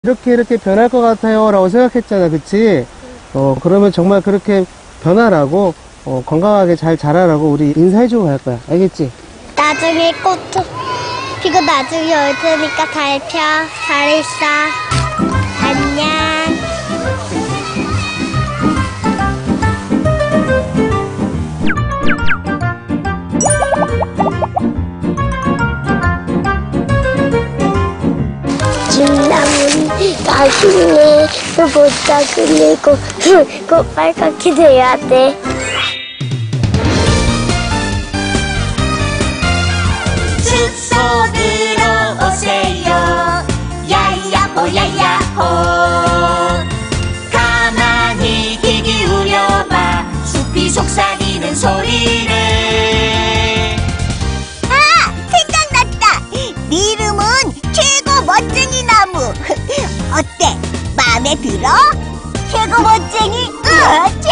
이렇게 변할 것 같아요 라고 생각했잖아, 그치? 그러면 정말 그렇게 변하라고 건강하게 잘 자라라고 우리 인사해주고 갈 거야. 알겠지? 나중에 꽃도 피고 나중에 올 테니까 잘 펴. 잘 있어. 안녕. 진나무는 나중에 또 못 다그리고 꼭 빨갛게 돼야 돼. 축소 들어오세요. 야야호 야야호. 가만히 귀 기울여봐. 숲이 속삭이는 소리를. 아! 생각났다! 네 이름은 최고 멋쟁이 나무. 어때? 마음에 들어? 최고 멋쟁이?